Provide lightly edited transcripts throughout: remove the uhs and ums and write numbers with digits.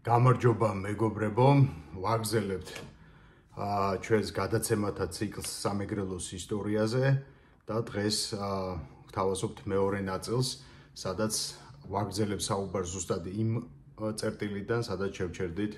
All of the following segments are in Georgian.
გამარჯობა მეგობრებო, ვაგრძელებთ ჩვენს გადაცემათა ციკლს სამეგრელოს ისტორიაზე და დღეს გვთავაზობთ მეორე ნაწილს, სადაც ვაგრძელებ საუბარს ზუსტად იმ წერტილიდან, სადაც შევჩერდით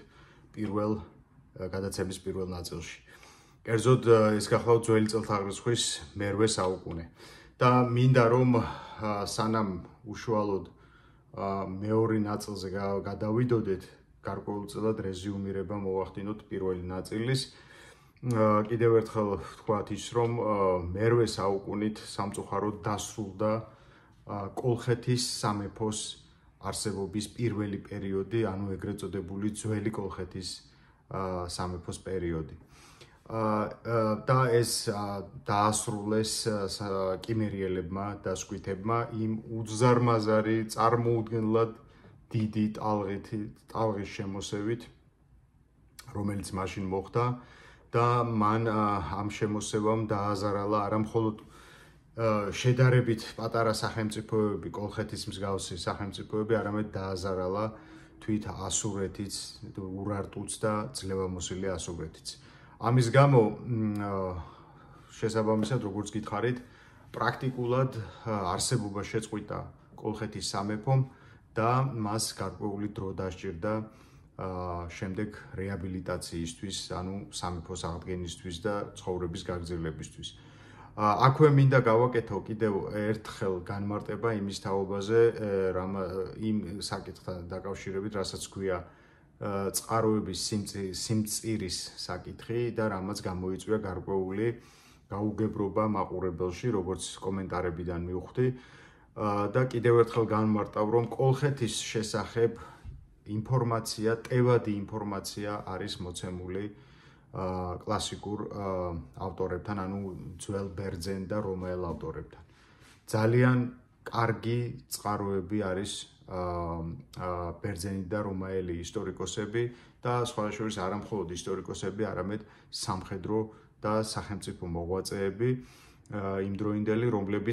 გადაცემის პირველ ნაწილში. კერძოდ ეს გახლავთ ძველი წელთაღრიცხვის მერვე საუკუნე და მინდა რომ სანამ უშუალოდ მეორე ნაწილზე გადავიდოდეთ, გარკვეულწილად რეზიუმირება მოვახდინოთ პირველი ნაწილის. კიდევ ერთხელ ვთქვათ ის, რომ მერვე საუკუნით სამწუხაროდ დასრულდა კოლხეთის სამეფოს არსებობის პირველი პერიოდი, ანუ ეგრეთ წოდებული ძველი კოლხეთის სამეფოს პერიოდი. და ეს დაასრულეს კიმერიელებმა და სკვითებმა იმ უზარმაზარი წარმოუდგენლად დიდი ტალღის შემოსევით, რომელიც მაშინ მოხდა და მან ამ შემოსევამ დააზარალა არა მხოლოდ შედარებით პატარა სახელმწიფოები, კოლხეთის მსგავსი სახელმწიფოები, არამედ დააზარალა თვით ასურეთიც, ურარტუც და ძლევამოსილი ასურეთიც. ამის გამო შესაბამისად, როგორც გითხარით, პრაქტიკულად არსებობა შეწყვიტა კოლხეთის სამეფომ და მას გარკვეული დრო დასჭირდა შემდეგ რეაბილიტაციისთვის, ანუ სამეფოს აღდგენისთვის და ცხოვრების გაგრძელებისთვის. აქვე მინდა გავაკეთო კიდევ ერთხელ განმარტება იმის თაობაზე, იმ საკითხთან დაკავშირებით, რასაც ქვია წყაროების სიმწირის საკითხი და რამაც გამოიწვია გარკვეული გაუგებრობა მაყურებელში, როგორც კომენტარებიდან მივხვდი. და კიდევ ერთხელ განმარტავ, რომ კოლხეთის შესახებ ინფორმაცია, ტევადი ინფორმაცია არის მოცემული კლასიკურ ავტორებთან, ანუ ძველ ბერძენ და რომაელ ავტორებთან. ძალიან კარგი წყაროები არის ბერძენი და რომაელი ისტორიკოსები და სხვა შორის არა მხოლოდ ისტორიკოსები, არამედ სამხედრო და სახელმწიფო მოღვაწეები იმდროინდელი,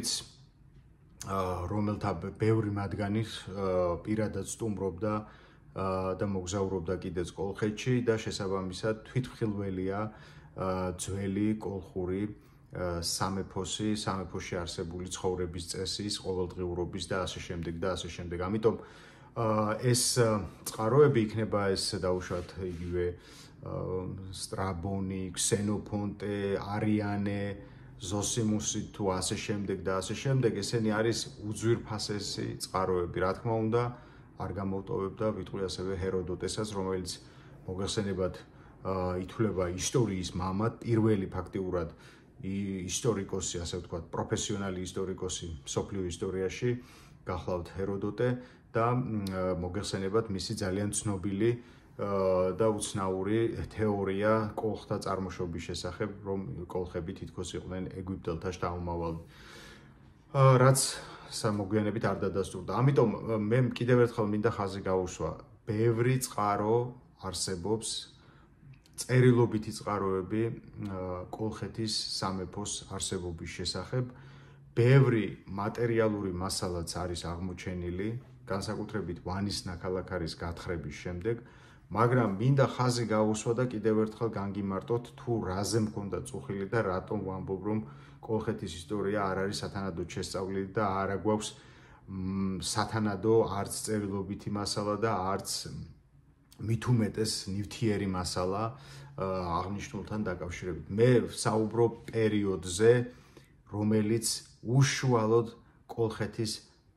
რომელთა ბევრი მათგანი პირადად სტუმრობდა და მოგზაურობდა კიდეც კოლხეთში და შესაბამისად თვითმხილველია ძველი კოლხური სამეფოში არსებული ცხოვრების წესის, ყოველდღიურობის და ასე შემდეგ და ასე შემდეგ. ამიტომ ეს წყაროები იქნება ეს დაუშვათ იგივე სტრაბონი, ქსენოფონტე, არიანე, ზოსიმუსი თუ ასე შემდეგ და ასე შემდეგ, ესენი არის უძვირფასესი წყაროები. რა თქმა უნდა, არ გამოვტოვებ და ვიტყვი ასევე ჰეროდოტესაც, რომელიც მოგეხსენებათ ითვლება ისტორიის მამად, პირველი ფაქტიურად ისტორიკოსი, ასე ვთქვათ, პროფესიონალი ისტორიკოსი მსოფლიო ისტორიაში, გახლავთ ჰეროდოტე და მოგეხსენებათ მისი ძალიან ცნობილი და უცნაური თეორია კოლხთა წარმოშობის შესახებ, რომ კოლხები თითქოს იყვნენ ეგვიპტელთა შთამომავალი. რაც მოგვიანებით არ დადასტურდა. ამიტომ მე კიდევ ერთხელ მინდა ხაზი გაუსვა, ბევრი წყარო არსებობს, წერილობითი წყაროები კოლხეთის სამეფოს არსებობის შესახებ. ბევრი მატერიალური მასალაც არის აღმოჩენილი, განსაკუთრებით ვანის ნაქალაქარის გათხრების შემდეგ, მაგრამ მინდა ხაზი გაუსვა და კიდევ ერთხელ განგიმარტოთ, თუ რაზე მქონდა წუხილი და რატომ ვამბობ, რომ კოლხეთის ისტორია არ არის სათანადოდ შესწავლილი და არ აგვაქვს სათანადო არც წერილობითი მასალა და არც მით უმეტეს ნივთიერი მასალა აღნიშნულთან დაკავშირებით. მე საუბრობ პერიოდზე, რომელიც უშუალოდ კოლხეთის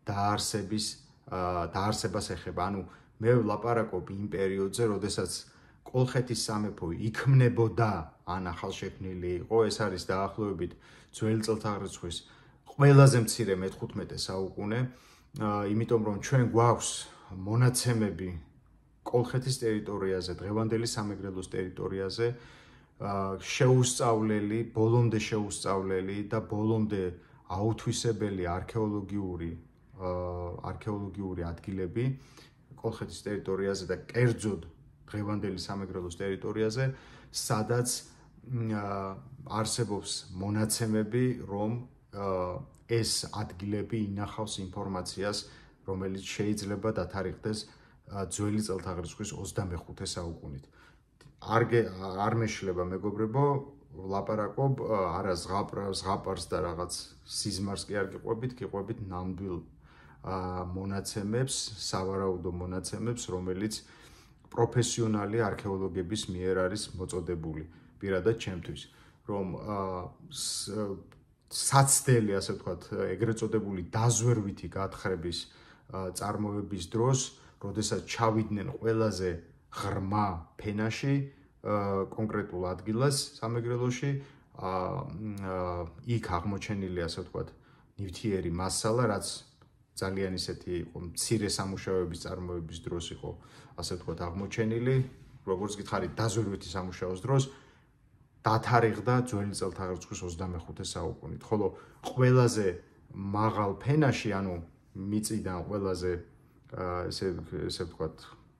დაარსებას ეხება. ანუ მე ვლაპარაკობ იმ პერიოდზე, როდესაც კოლხეთის სამეფო იქმნებოდა, ან ახალშექმნილი იყო. ეს არის დაახლოებით ძველი წელთაღრიცხვის ყველაზე მცირე მე-15 საუკუნე, იმიტომ რომ ჩვენ გვაქვს მონაცემები კოლხეთის ტერიტორიაზე, დღევანდელი სამეგრელოს ტერიტორიაზე, შეუსწავლელი, ბოლომდე შეუსწავლელი და ბოლომდე აუთვისებელი არქეოლოგიური ადგილები კოლხეთის ტერიტორიაზე და კერძოდ დღევანდელი სამეგრელოს ტერიტორიაზე, სადაც არსებობს მონაცემები, რომ ეს ადგილები ინახავს ინფორმაციას, რომელიც შეიძლება დათარიღდეს ძველი წელთაღრიცხვის 25 საუკუნით. არ მეშლება მეგობრებო, ვლაპარაკობ არა ზღაპარს და რაღაც სიზმარს კი არ გიყვებით ნამდვილ მონაცემებს, სავარაუდო მონაცემებს, რომელიც პროფესიონალი არქეოლოგების მიერ არის მოწოდებული, პირადად ჩემთვის, რომ საცდელი, ასე ვთქვათ, ეგრეთ წოდებული დაზვერვითი გათხრების წარმოების დროს, როდესაც ჩავიდნენ ყველაზე ღრმა ფენაში, კონკრეტულ ადგილას სამეგრელოში, იქ აღმოჩენილი, ასე ვთქვათ, ნივთიერი მასალა, რაც ძალიან ისეთი იყო მცირე სამუშაოების წარმოების დროს იყო, ასე ვთქვათ, აღმოჩენილი, როგორც გითხარით, დაზვერვითი სამუშაოს დროს დათარიღდა ძველი წელთაღრიცხვის 25 საუკუნით, ხოლო ყველაზე მაღალ ფენაში, ანუ მიწიდან ყველაზე ესე ვთქვათ,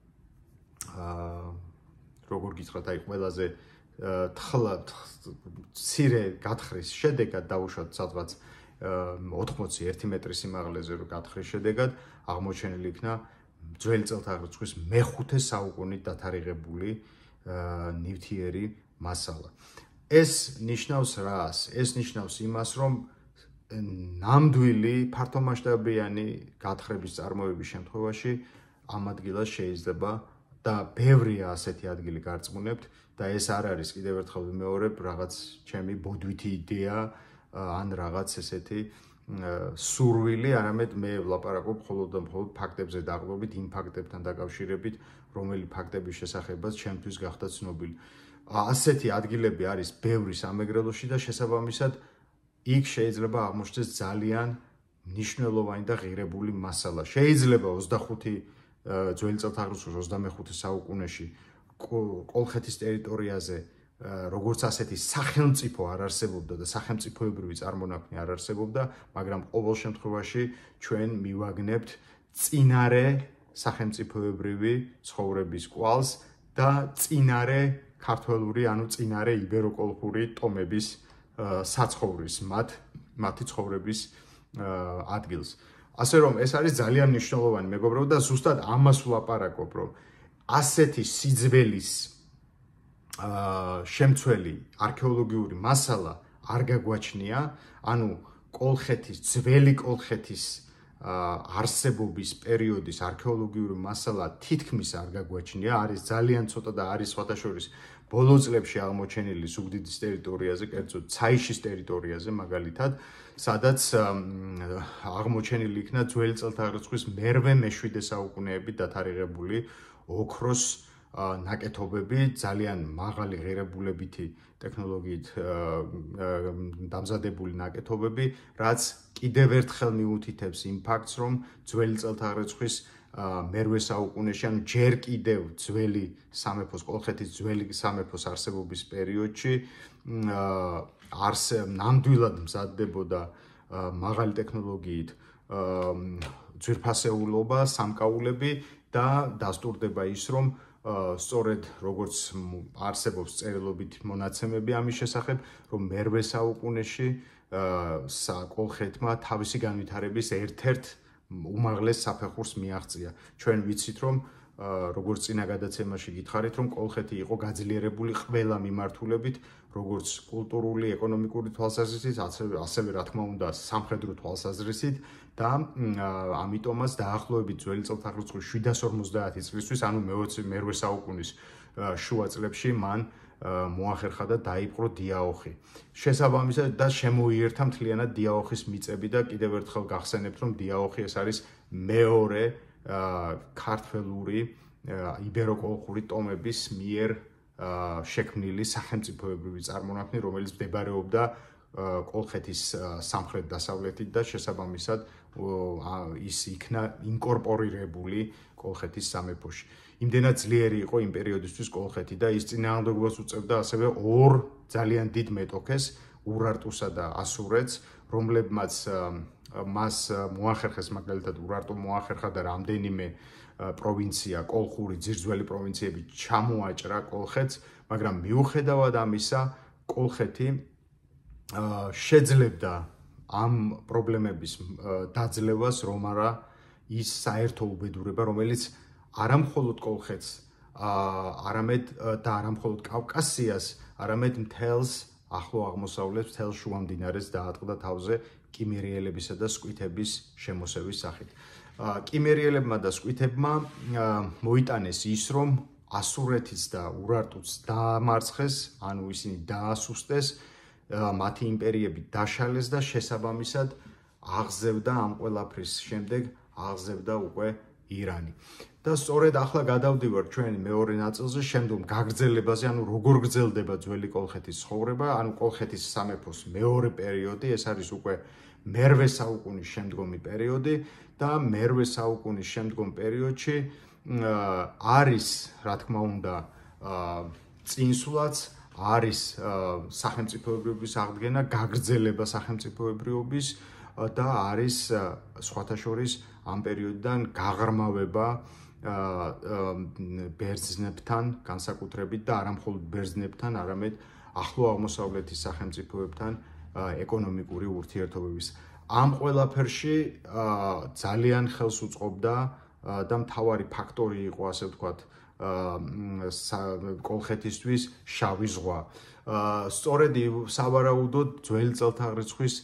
როგორ გითხრათ, აი ყველაზე მცირე გათხრის შედეგად დავუშვათ სადღაც 81 მეტრის სიმაღლეზე რო გათხრის შედეგად აღმოჩენილი იქნა ძველი წელთაღრიცხვის მე-5 საუკუნით დათარიღებული ნივთიერი მასალა. ეს ნიშნავს რას? ეს ნიშნავს იმას, რომ ნამდვილი ფართომასშტაბიანი გათხრების წარმოების შემთხვევაში ამ ადგილას შეიძლება და ბევრია ასეთი ადგილი გარწმუნებთ და ეს არ არის კიდევ ერთხელ ვიმეორებ რაღაც ჩემი ბოდვითი იდეა ან რაღაც ესეთი სურვილი, არამედ მე ვლაპარაკობ მხოლოდ და მხოლოდ ფაქტებზე დაყრდნობით, იმ ფაქტებთან დაკავშირებით, რომელი ფაქტების შესახებაც ჩემთვის გახდა ცნობილი. ასეთი ადგილები არის ბევრი სამეგრელოში და შესაბამისად იქ შეიძლება აღმოჩნდეს ძალიან მნიშვნელოვანი და ღირებული მასალა. შეიძლება 25 ძველი წელთაღრიცხვის 25 საუკუნეში კოლხეთის ტერიტორიაზე როგორც ასეთი სახელმწიფო არ არსებობდა და სახელმწიფოებრივი წარმონაქმნი არ არსებობდა, მაგრამ ყოველ შემთხვევაში ჩვენ მივაგნებთ წინარე სახელმწიფოებრივი ცხოვრების კვალს და წინარე ქართველური, ანუ წინარე იბეროკოლხური ტომების საცხოვრის მათი ცხოვრების ადგილს. ასე რომ ეს არის ძალიან მნიშვნელოვანი მეგობრებო და ზუსტად ამას ვლაპარაკობ, რომ ასეთი სიძველის შემცველი არქეოლოგიური მასალა არ გაგვაჩნია, ანუ კოლხეთის, ძველი კოლხეთის არსებობის პერიოდის არქეოლოგიური მასალა თითქმის არ გაგვაჩნია, არის ძალიან ცოტა და არის სხვათა შორის ბოლო წლებში აღმოჩენილი ზუგდიდის ტერიტორიაზე, კერძოდ ცაიშის ტერიტორიაზე მაგალითად, სადაც აღმოჩენილი იქნა ძველი წელთაღრიცხვის მე-7 საუკუნეებით დათარიღებული ოქროს ნაკეთობები, ძალიან მაღალი ღირებულებითი ტექნოლოგიით დამზადებული ნაკეთობები, რაც კიდევ ერთხელ მიუთითებს იმ ფაქტს, რომ ძველი წელთაღრიცხვის მე-8 საუკუნეში, ანუ ჯერ კიდევ ძველი სამეფოს, კოლხეთის ძველი სამეფოს არსებობის პერიოდში ნამდვილად მზადდებოდა მაღალი ტექნოლოგიით ძვირფასეულობა, სამკაულები და დასტურდება ის, რომ სწორედ როგორც არსებობს წერილობით მონაცემები ამის შესახებ, რომ მე-8 საუკუნეში კოლხეთმა თავისი განვითარების ერთ-ერთ უმაღლეს საფეხურს მიაღწია. ჩვენ ვიცით, რომ როგორც წინა გადაცემაში გითხარით, რომ კოლხეთი იყო გაძლიერებული ყველა მიმართულებით, როგორც კულტურული, ეკონომიკური თვალსაზრისით, ასევე რა თქმა უნდა, სამხედრო თვალსაზრისით და ამიტომაც დაახლოებით ძველი წელთაღრიცხვის 750 წლისთვის, ანუ მე-8 საუკუნის შუა წლებში მან მოახერხა და დაიპყრო დიაოხი. შესაბამისად და შემოიერთა მთლიანად დიაოხის მიწები და კიდევ ერთხელ გახსენებთ, რომ დიაოხი ეს არის მეორე ქართველური იბეროკოლხური ტომების მიერ შექმნილი სახელმწიფოებრივი წარმონაქმნი, რომელიც მდებარეობდა კოლხეთის სამხრეთ-დასავლეთით და შესაბამისად ის იქნა ინკორპორირებული კოლხეთის სამეფოში. იმდენად ძლიერი იყო იმ პერიოდისთვის კოლხეთი და ის წინააღმდეგობას უწევდა ასევე ორ ძალიან დიდ მეტოქეს, ურარტუსა და ასურეთს, რომლებმაც მას მოახერხეს, მაგალითად ურარტუ მოახერხა და რამდენიმე პროვინცია, კოლხური ძირძველი პროვინციები ჩამოაჭრა კოლხეთს, მაგრამ მიუხედავად ამისა, კოლხეთი შეძლებდა ამ პრობლემების დაძლევას, რომ არა ის საერთო უბედურება, რომელიც არა მხოლოდ კოლხეთს, არამედ და არა მხოლოდ კავკასიას, არამედ მთელს ახლო აღმოსავლეთს, მთელ შუამდინარეს დაატყდა თავზე კიმერიელებისა და სკვითების შემოსევის სახით. კიმერიელებმა და სკვითებმა მოიტანეს ის, რომ ასურეთის და ურარტუს დაამარცხეს, ანუ ისინი დაასუსტეს, მათი იმპერიები დაშალეს და შესაბამისად აღზევდა ამ ყველაფრის შემდეგ აღზევდა უკვე ირანი. და სწორედ ახლა გადავდივართ ჩვენ მეორე ნაწილზე, შემდგომ გაგრძელებაზე, ანუ როგორ გრძელდება ძველი კოლხეთის ცხოვრება, ანუ კოლხეთის სამეფოს მეორე პერიოდი, ეს არის უკვე მერვე საუკუნის შემდგომი პერიოდი და მერვე საუკუნის შემდგომ პერიოდში არის, რა თქმა უნდა, წინსვლაც, არის სახელმწიფოებრიობის აღდგენა, გაგრძელება სახელმწიფოებრიობის და არის სხვათა შორის ამ პერიოდიდან გაღრმავება ბერძნებთან, განსაკუთრებით და არა მხოლოდ ბერძნებთან, არამედ ახლო აღმოსავლეთის სახელმწიფოებთან ეკონომიკური ურთიერთობების. ამ ყველაფერში ძალიან ხელს უწყობდა და მთავარი ფაქტორი იყო, ასე ვთქვათ, კოლხეთისთვის შავი ზღვა. სწორედ სავარაუდოდ ძველი წელთაღრიცხვის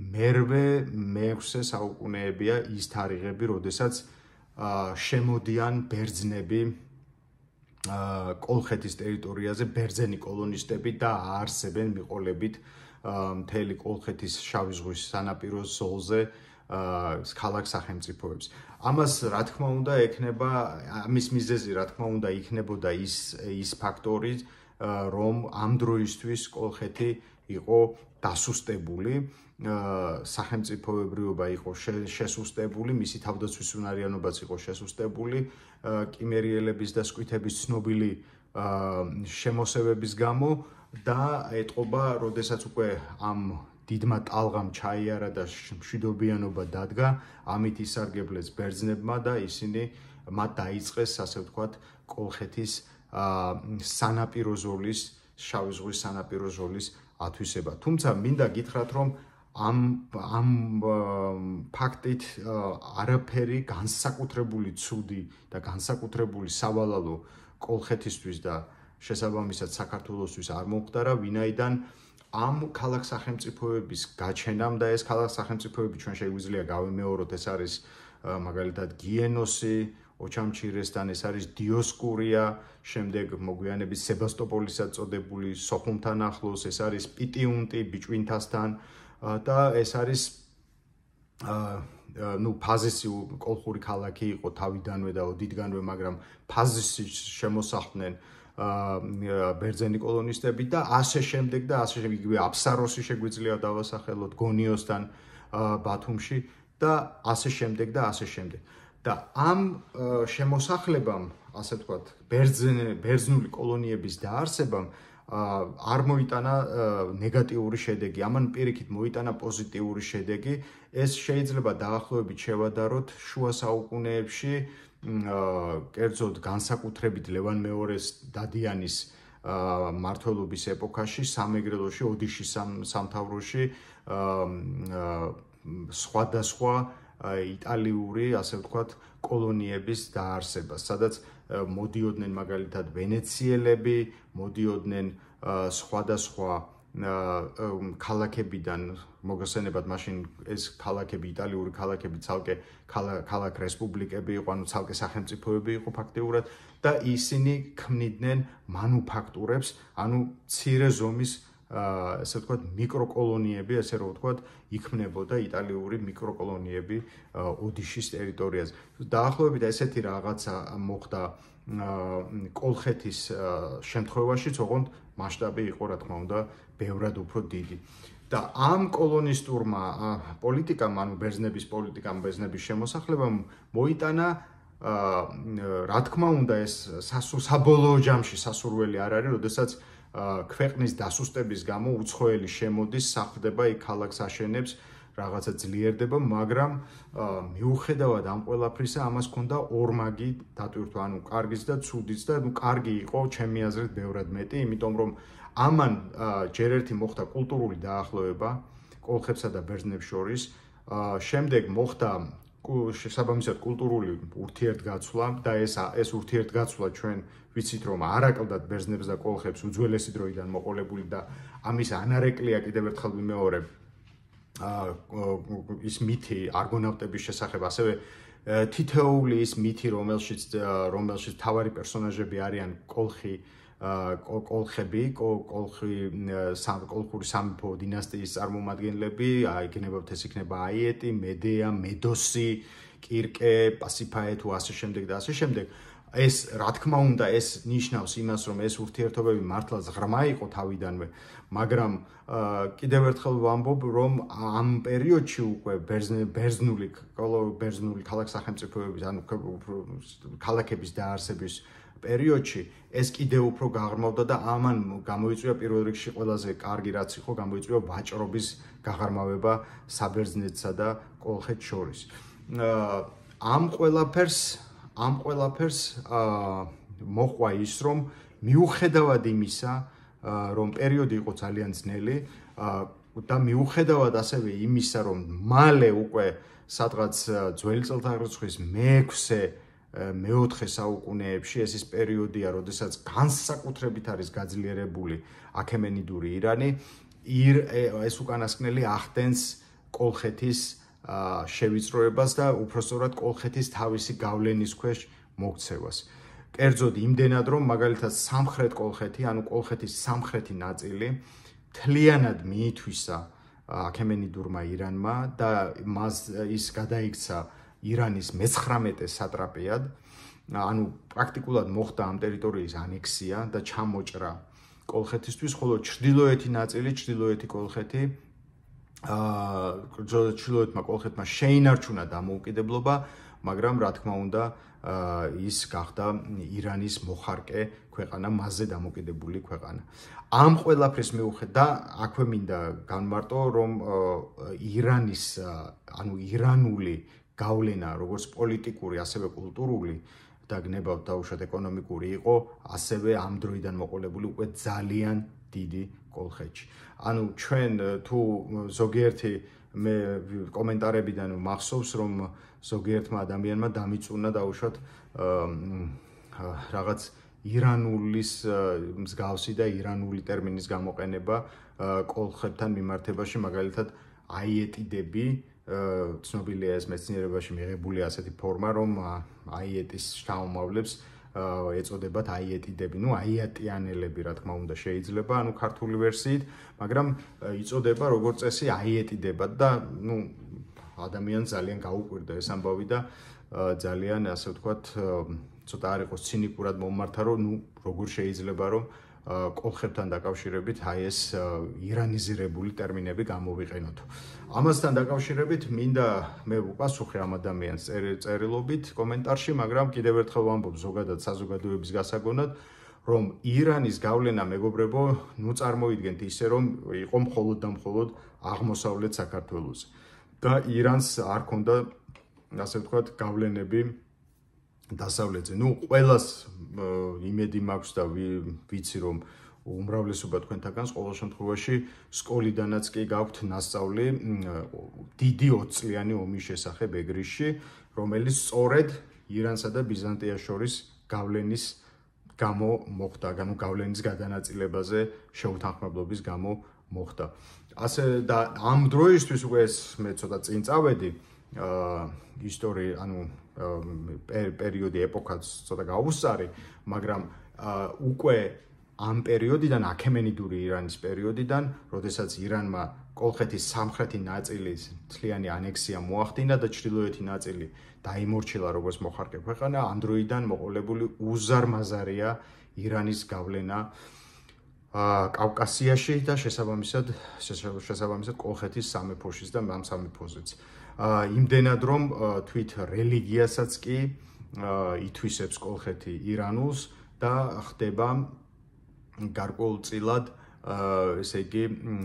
მე-6 საუკუნეებია ის თარიღები, როდესაც შემოდიან ბერძნები კოლხეთის ტერიტორიაზე, ბერძენი კოლონისტები და აარსებენ მიყოლებით მთელი კოლხეთის შავი ზღვის სანაპირო ზოლზე ქალაქ სახელმწიფოებს. ამას რა თქმა უნდა ექნება, ამის მიზეზი რა თქმა უნდა იქნებოდა ის ფაქტორი, რომ ამ დროისთვის კოლხეთი იყო დასუსტებული, სახელმწიფოებრიობა იყო შესუსტებული, მისი თავდაცვის უნარიანობაც იყო შესუსტებული, კიმერიელების და სკვითების ცნობილი შემოსევების გამო და ეტყობა, როდესაც უკვე ამ დიდმა ტალღამ ჩაიარა და მშვიდობიანობა დადგა, ამით ისარგებლეს ბერძნებმა და ისინი მათ დაიწყეს, ასე ვთქვათ, კოლხეთის სანაპირო ზოლის, შავი ზღვის სანაპირო ზოლის ათვისება. თუმცა მინდა გითხრათ, რომ ამ ფაქტით არაფერი განსაკუთრებული ცუდი და განსაკუთრებული სავალალო კოლხეთისთვის და შესაბამისად საქართველოსთვის არ მომხდარა, ვინაიდან ამ ქალაქ სახელმწიფოების გაჩენამ და ეს ქალაქ სახელმწიფოები ჩვენ შეგვიძლია გავიმეოროთ, ეს არის მაგალითად გიენოსი, ოჩამჩირესთან, ეს არის დიოსკურია, შემდეგ მოგვიანებით სებასტოპოლისაც წოდებული სოხუმთან ახლოს, ეს არის პიტიუნტი ბიჭვინთასთან და ეს არის ფაზისი კოლხური ქალაქი იყო თავიდანვე და ოდითგანვე, მაგრამ ფაზისში შემოსახლდნენ ბერძენი კოლონისტები და ასე შემდეგ და ასე შემდეგ, იგივე აფსაროსი შეგვიძლია დავასახელოთ გონიოსთან ბათუმში და ასე შემდეგ და ასე შემდეგ. და ამ შემოსახლებამ, ასე ვთქვათ, ბერძნული კოლონიების დაარსებამ არ მოიტანა ნეგატიური შედეგი, ამან პირიქით მოიტანა პოზიტიური შედეგი. ეს შეიძლება დაახლოებით შევადაროთ შუა საუკუნეებში, კერძოდ განსაკუთრებით ლევან მეორეს დადიანის მმართველობის ეპოქაში, სამეგრელოში, ოდიშის სამთავროში სხვადასხვა იტალიური, ასე ვთქვათ, კოლონიების დაარსებას, სადაც მოდიოდნენ მაგალითად ვენეციელები, მოდიოდნენ სხვადასხვა ქალაქებიდან, მოგესწრებათ, მაშინ ეს ქალაქები, იტალიური ქალაქები ცალკე ქალაქ რესპუბლიკები იყო, ანუ ცალკე სახელმწიფოები იყო ფაქტიურად და ისინი ქმნიდნენ მანუფაქტურებს, ანუ მცირე ზომის ასე ვთქვათ, მიკროკოლონიები, ასე რომ ვთქვათ, იქმნებოდა იტალიური მიკროკოლონიები ოდიშის ტერიტორიაზე. დაახლოებით ესეთი რაღაცა მოხდა კოლხეთის შემთხვევაშიც, ოღონდ მასშტაბი იყო, რა თქმა უნდა, ბევრად უფრო დიდი. და ამ კოლონისტურმა პოლიტიკამ, ანუ ბერძნების პოლიტიკამ, ბერძნების შემოსახლებამ მოიტანა, რა თქმა უნდა, ეს საბოლოო ჯამში სასურველი არ არის, როდესაც ქვეყნის დასუსტების გამო უცხოელი შემოდის, სახლდება, იქ ქალაქს აშენებს, რაღაცა ძლიერდება, მაგრამ მიუხედავად ამ ყველაფრისა, ამას ჰქონდა ორმაგი დატვირთვა, ანუ კარგიც და ცუდიც და კარგი იყო, ჩემი აზრით, ბევრად მეტი, იმიტომ რომ ამან ჯერ ერთი მოხდა კულტურული დაახლოება კოლხებსა და ბერძნებს შორის, შემდეგ მოხდა შესაბამისად კულტურული ურთიერთგაცვლა და ეს ურთიერთგაცვლა ჩვენ ვიცით რომ არ აკლდათ ბერძნებს და კოლხებს უძველესი დროიდან მოყოლებული და ამის ანარეკლია კიდევ ერთხელ ვიმეორებ ის მითი არგონავტების შესახებ ასევე თითოეული ის მითი რომელშიც მთავარი პერსონაჟები არიან კოლხები, კოლხური სამეფო დინასტიის წარმომადგენლები, იქნებათ ეს იქნება აიეტი, მედეა, მედოსი, კირკე, პასიფაე თუ ასე შემდეგ და ასე შემდეგ. ეს რა თქმა უნდა ეს ნიშნავს იმას რომ ეს ურთიერთობები მართლაც ღრმა იყო თავიდანვე, მაგრამ კიდევ ერთხელ ვამბობ რომ ამ პერიოდში უკვე ბერძნული ქალაქ-სახელმწიფოების ანუ ქალაქების დაარსების პერიოდში ეს კიდევ უფრო გაღრმავდა და ამან გამოიწვია პირველ რიგში ყველაზე კარგი რაც იყო გამოიწვია ვაჭრობის გაღრმავება საბერძნეთსა და კოლხეთს შორის. ამ ყველაფერს მოყვა ის რომ მიუხედავად იმისა რომ პერიოდი იყო ძალიან ძნელი და მიუხედავად ასევე იმისა რომ მალე უკვე სადღაც ძველი წელთაღრიცხვის მე-4 საუკუნეებში ეს ის პერიოდია, როდესაც განსაკუთრებით არის გაძლიერებული აქემენიდური ირანი, ეს უკანასკნელი ახდენს კოლხეთის შევიწროებას და უпростоრად კოლხეთის თავისი გავლენის ქვეშ მოქცევას. კერძოდ იმდენად რომ მაგალითად სამხრეთ კოლხეთი, ანუ კოლხეთის სამხრეთი ნაწილი მთლიანად მიითვისა აქემენიდურმა ირანმა და ის გადაიქცა ირანის მე-19 სატრაპიად, ანუ პრაქტიკულად მოხდა ამ ტერიტორიის ანექსია და ჩამოჭრა კოლხეთისთვის, ხოლო ჩრდილოეთი კოლხეთი ჩრდილოეთმა კოლხეთმა შეინარჩუნა დამოუკიდებლობა, მაგრამ რა თქმა უნდა ის გახდა ირანის მოხარკე ქვეყანა, მასზე დამოკიდებული ქვეყანა. ამ ყველაფრის მიუხედავად აქვე მინდა განმარტო რომ ირანული გავლენა როგორც პოლიტიკური, ასევე კულტურული და გნებავთ დაუშვათ ეკონომიკური იყო, ასევე ამ დროიდან მოყოლებული უკვე ძალიან დიდი კოლხეთში. ანუ ჩვენ თუ ზოგიერთი მე კომენტარებიდან მახსოვს რომ ზოგიერთმა ადამიანმა დამიწუნა დაუშვათ რაღაც ირანულის მსგავსი და ირანული ტერმინის გამოყენება კოლხებთან მიმართებაში, მაგალითად აიეტიდები ცნობილია ეს მეცნიერებაში მიღებული ასეთი ფორმა, რომ აიეტის შთამომავლებს ეწოდებათ აიეტიდები, აიეტიანელები, რა თქმა უნდა, შეიძლება, ქართული ვერსიით, მაგრამ იწოდება როგორც წესი აიეტიდებად და ადამიანს ძალიან გაუკვირდა ეს ამბავი და ძალიან ასე ვთქვათ, ცოტა არ იყოს ცინიკურად მომმართა, რომ როგორ შეიძლება რომ კოლხებთან დაკავშირებით ეს ირანიზირებული ტერმინები გამოვიყენოთ. ამასთან დაკავშირებით მინდა მე ვუპასუხე ამ ადამიანს წერილობით კომენტარში, მაგრამ კიდევ ერთხელ ვამბობ ზოგადად საზოგადოების გასაგონად, რომ ირანის გავლენა მეგობრებო, წარმოიდგენთ ისე რომ იყო მხოლოდ და მხოლოდ აღმოსავლეთ საქართველოზე და ირანს არ ქონდა ასე ვთქვათ გავლენები დასავლეთზე. ყველას იმედი მაქვს და ვიცი რომ უმრავლესობა თქვენთაგანს ყოველ შემთხვევაში სკოლიდანაც კი გაქვთ ნასწავლი დიდი 20 წლიანი ომის შესახებ ეგრისში, რომელიც სწორედ ირანსა და ბიზანტიას შორის გავლენის გამო მოხდა, გავლენის გადანაწილებაზე შეუთანხმებლობის გამო მოხდა. ასე და ამ დროისთვის უკვე მე ცოტა წინ წავედი ისტორია, პერიოდი ეპოქაც ცოტა გაუსწარი, მაგრამ უკვე ამ პერიოდიდან, აქემენიდური ირანის პერიოდიდან, როდესაც ირანმა კოლხეთის სამხრეთი ნაწილის მთლიანი ანექსია მოახდინა და ჩრდილოეთი ნაწილი დაიმორჩილა როგორც მოხარკე ქვეყანა, ამ დროიდან მოყოლებული უზარმაზარია ირანის გავლენა კავკასიაში და შესაბამისად კოლხეთის სამეფოშიც და ამ სამეფოზეც. იმდენად რომ თვით რელიგიასაც კი ითვისებს კოლხეთი ირანულს და ხდება გარკვეულწილად ესე იგი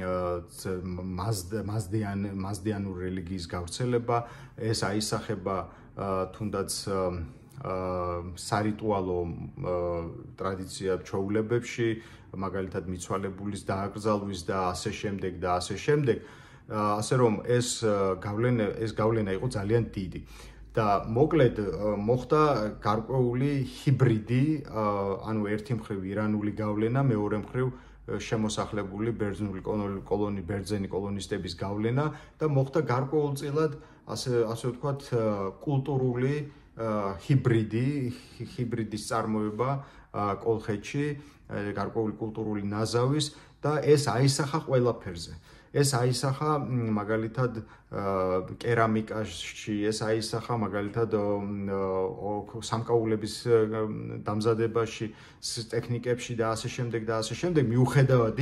მაზდიანური რელიგიის გავრცელება, ეს აისახება თუნდაც სარიტუალო ტრადიცია ჩვეულებებში, მაგალითად მიცვალებულის დააკრძალვის და ასე შემდეგ. ასე რომ ეს გავლენა იყო ძალიან დიდი. და მოკლედ მოხდა გარკვეული ჰიბრიდი, ანუ ერთი მხრივ ირანული გავლენა, მეორე მხრივ შემოსახლებული ბერძნული ბერძენი კოლონისტების გავლენა და მოხდა გარკვეულწილად ასე ვთქვათ კულტურული ჰიბრიდის წარმოება კოლხეთში, გარკვეული კულტურული ნაზავის და ეს აისახა ყველაფერზე. ეს აისახა მაგალითად კერამიკაში, ეს აისახა მაგალითად სამკაულების დამზადებაში, ტექნიკებში და ასე შემდეგ და ასე შემდეგ, მიუხედავად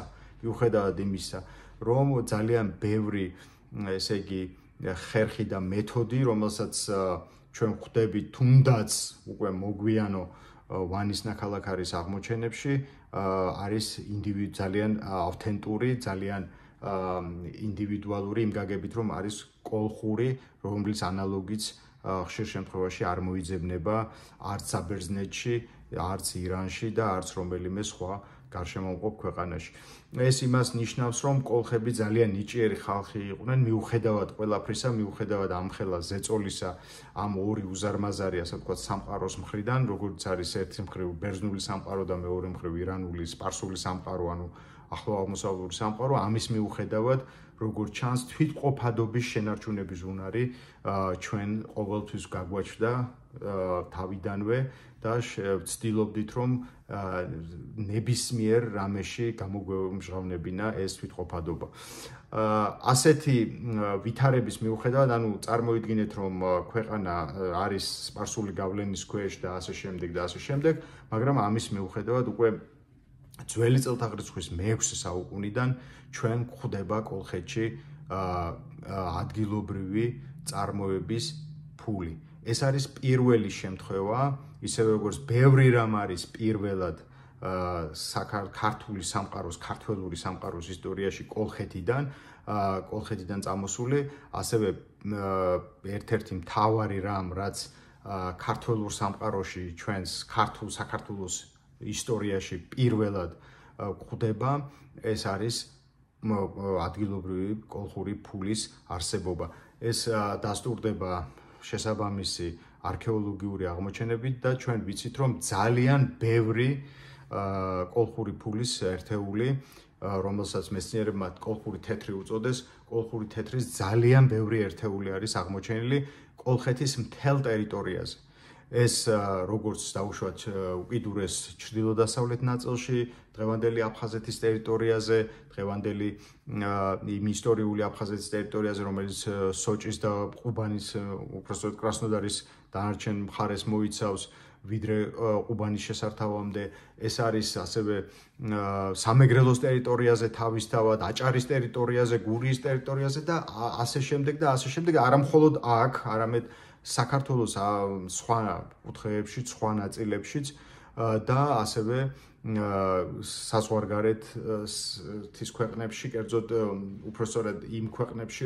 იმისა, რომ ძალიან ბევრი, ესე იგი, ხერხი და მეთოდი, რომელსაც ჩვენ ხვდებით თუნდაც უკვე მოგვიანო ვანის ნაქალაქარის აღმოჩენებში, არის ძალიან ავთენტური, ძალიან ინდივიდუალური იმ გაგებით, რომ არის კოლხური, რომლის ანალოგიც ხშირ შემთხვევაში არ მოიძებნება არც საბერძნეთში, არც ირანში და არც რომელიმე სხვა გარშემოუყოფ ქვეყანაში. ეს იმას ნიშნავს, რომ კოლხები ძალიან ნიჭიერი ხალხი იყვნენ, მიუხედავად ყველაფრისა, მიუხედავად ამხელა ზეწოლისა, ამ ორი უზარმაზარი, ასე ვთქვათ, სამყაროს მხრიდან, როგორც არის ერთი მხრივ ბერძნული სამყარო და მეორე მხრივ ირანული, სპარსული სამყარო, ანუ ახლო აღმოსავლური სამყარო, ამის მიუხედავად, როგორც ჩანს, თვითმყოფადობის შენარჩუნების უნარი ჩვენ ყოველთვის გაგვაჩნდა თავიდანვე და ვცდილობდით, რომ ნებისმიერ რამეში გამოგვემჟღავნებინა ეს თვითმყოფადობა. ასეთი ვითარების მიუხედავად, ანუ წარმოიდგინეთ, რომ ქვეყანა არის სპარსული გავლენის ქვეშ და ასე შემდეგ, მაგრამ ამის მიუხედავად უკვე ძველი წელთაღრიცხვის მე-6 საუკუნიდან ჩვენ გვხვდება კოლხეთში ადგილობრივი წარმოების ფული. ეს არის პირველი შემთხვევა, ისევე როგორც ბევრი რამ არის პირველად ქართული სამყაროს ისტორიაში კოლხეთიდან წამოსული, ასევე ერთ-ერთი მთავარი რამ, რაც ქართულ სამყაროში ჩვენს ქართულ საქართველოს ისტორიაში პირველად გვხვდება, ეს არის ადგილობრივი კოლხური ფულის არსებობა. ეს დასტურდება შესაბამისი არქეოლოგიური აღმოჩენებით და ჩვენ ვიცით, რომ ძალიან ბევრი კოლხური ფულის ერთეული, რომელსაც მეცნიერებმა კოლხური თეთრი უწოდეს, კოლხური თეთრის ძალიან ბევრი ერთეული არის აღმოჩენილი კოლხეთის მთელ ტერიტორიაზე. ეს როგორც დაუშვათ უკიდურეს ჩრდილო-დასავლეთ ნაწილში, დღევანდელი აფხაზეთის ტერიტორიაზე, დღევანდელი იმ ისტორიული აფხაზეთის ტერიტორიაზე, რომელიც სოჭის და ყუბანის, უпростоოდ კრასნოდარის დანარჩენ მხარეს მოიცავს, ვიდრე ყუბანის შესართავამდე, ეს არის ასევე სამეგრელოს ტერიტორიაზე თავისთავად, აჭარის ტერიტორიაზე, გურიის ტერიტორიაზე და ასე შემდეგ, არა მხოლოდ აქ, არამედ საქართველოს სხვა კუთხეებში, სხვა ნაწილებშიც და ასევე საზღვარგარეთ თის ქვეყნებში, კერძოდ უпростоოდ იმ ქვეყნებში,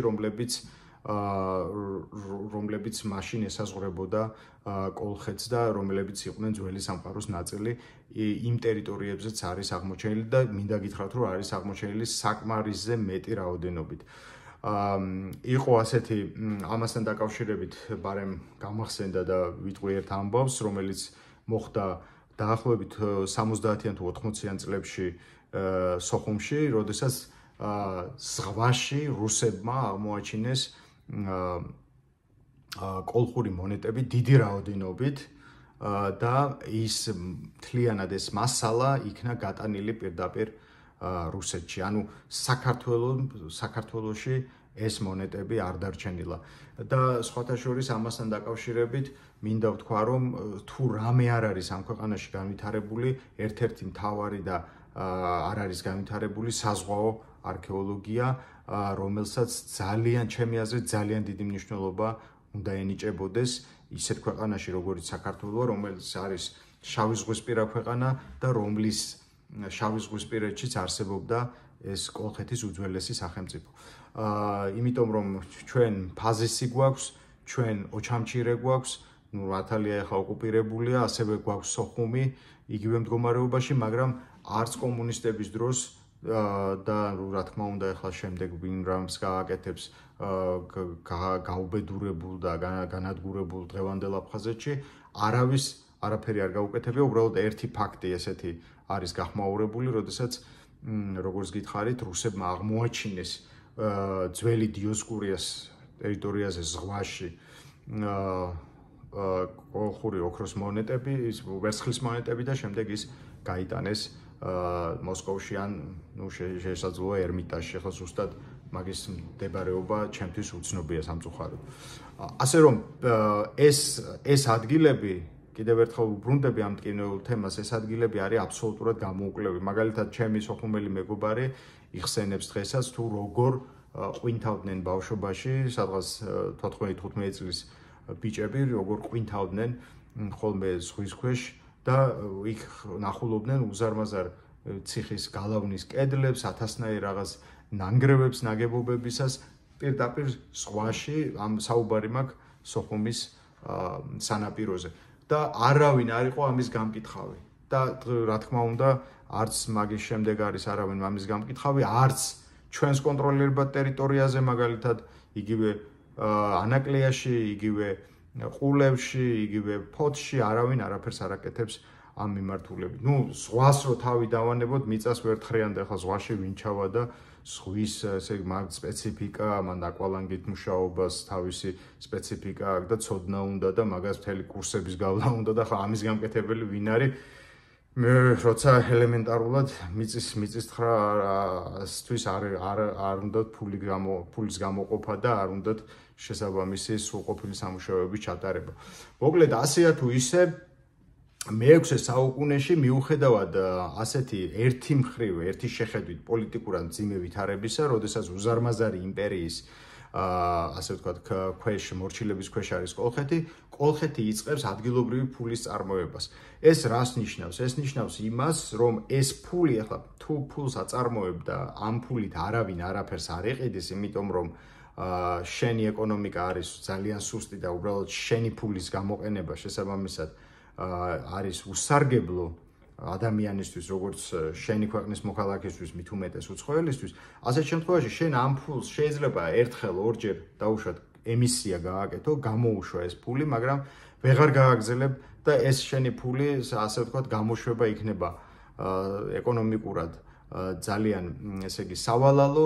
რომლებიც მაშინ ესაზღვრებოდა კოლხეთს და რომლებიც იყვნენ ძველი სამყაროს ნაწილი, იმ ტერიტორიებზეც არის აღმოჩენილი და მინდა გითხრათ, რომ არის აღმოჩენილი საკმარისზე მეტი რაოდენობით. იყო ასეთი ამასთან დაკავშირებით ბარემ გამახსენდა და ვიტყვი ერთ ამბავს, რომელიც მოხდა დაახლოებით 70-იან თუ 80-იან წლებში სოხუმში, როდესაც ზღვაში რუსებმა აღმოაჩინეს კოლხური მონეტები დიდი რაოდენობით და ის მთლიანად ეს მასალა იქნა გატანილი პირდაპირ რუსეთში, ანუ საქართველოში ეს მონეტები არ დარჩენილა და სხვათა შორის ამასთან დაკავშირებით მინდა ვთქვა, რომ თუ რამე არ არის ამ ქვეყანაში განვითარებული, ერთ-ერთი მთავარი და არ არის განვითარებული საზღვაო არქეოლოგია, რომელსაც ჩემი აზრით ძალიან დიდი მნიშვნელობა უნდა ენიჭებოდეს ისეთ ქვეყანაში, როგორიც საქართველო, რომელიც არის შავი ზღვისპირა ქვეყანა და რომლის შავი ზღვისპირეთშიც არსებობდა ეს კოლხეთის უძველესი სახელმწიფო. იმიტომ რომ ჩვენ ფაზისი გვაქვს, ჩვენ ოჩამჩირე გვაქვს, მართალია ახლა ოკუპირებულია, ასევე გვაქვს სოხუმი იგივე მდგომარეობაში, მაგრამ არც კომუნისტების დროს და რა თქმა უნდა ახლა შემდეგ ვინ რამს გააკეთებს გაუბედურებულ და განადგურებულ დღევანდელ აფხაზეთში არავის არაფერი არ გაუკეთებია, უბრალოდ ერთი ფაქტი ესეთი არის გახმაურებული, როდესაც როგორც გითხარით, რუსებმა აღმოაჩინეს ძველი დიოსკურიას ტერიტორიაზე ზღვაში ყოლხური ოქროს მონეტები, ვერცხლის მონეტები და შემდეგ ის გაიტანეს მოსკოვში ან შესაძლოა ერმიტაჟში. ახლა ზუსტად მაგის მდებარეობა ჩემთვის უცნობია სამწუხაროდ. ასე რომ ეს ადგილები კიდევ ერთხელ ვუბრუნდები ამ ტკივნეულ თემას, ეს ადგილები არის აბსოლუტურად გამოუკლებელი. მაგალითად, ჩემი სოხუმელი მეგობარი იხსენებს დღესაც თუ როგორ ყვინთავდნენ ბავშვობაში, სადღაც 14-15 წლის ბიჭები როგორ ყვინთავდნენ ხოლმე ზღვის ქვეშ და იქ ნახულობდნენ უზარმაზარ ციხის გალავნის კედლებს, ათასნაირ რაღაც ნანგრევებს ნაგებობებისას პირდაპირ ზღვაში ამ საუბარი მაქვს სოხუმის სანაპიროზე. და არავინ არ იყო ამის გამკითხავი. და რა თქმა უნდა, არც მაგის შემდეგ არის არავინ ამის გამკითხავი, არც ჩვენს კონტროლირებად ტერიტორიაზე, მაგალითად, იგივე ანაკლიაში, იგივე ყულევში, იგივე ფოთში არავინ არაფერს არ აკეთებს ამ მიმართულებით. ზღვას რო თავი დავანებოთ, მიწას ვერ თხრიან და ახლა ზღვაში ვინ ჩავა და ზღვის ესე მაგ სპეციფიკა, მან აკვალანგით მუშაობას თავისი სპეციფიკა აქვს და ცოდნა უნდა და მაგას მთელი კურსების გავლა უნდა და ხა ამის გამკეთებელი ვინ არის? მე როცა ელემენტარულად მიწის თხრასთვის არ უნდათ ფულის გამოყოფა და არ უნდათ შესაბამისი სრულყოფილი სამუშაოების ჩატარება. მოკლედ ასეა თუ ისე მე-6 საუკუნეში მიუხედავად ასეთი ერთი მხრივ, ერთი შეხედვით პოლიტიკურად მძიმე ვითარებისა, როდესაც უზარმაზარი იმპერიის ასე ვთქვათ, ქვეშ მორჩილების ქვეშ არის კოლხეთი, კოლხეთი იწყებს ადგილობრივი ფულის წარმოებას. ეს რას ნიშნავს? ეს ნიშნავს იმას, რომ ეს ფული ახლა თუ ფულს აწარმოებდა, ამ ფულით არავინ არაფერს არ ეყიდეს, იმიტომ რომ შენი ეკონომიკა არის ძალიან სუსტი და უბრალოდ შენი ფულის გამოყენება შესაბამისად არის უსარგებლო ადამიანისთვის, როგორც შენი ქვეყნის მოქალაქისთვის, მით უმეტეს უცხოელისთვის, ასეთ შემთხვევაში შენ ამ ფულს შეიძლება ერთხელ, ორჯერ დაუშვათ ემისია გააკეთო, გამოუშვა ეს ფული, მაგრამ ვეღარ გააგზელებ და ეს შენი ფული, ასე ვთქვათ, გამოშვება იქნება ეკონომიკურად ძალიან, ესე იგი, სავალალო,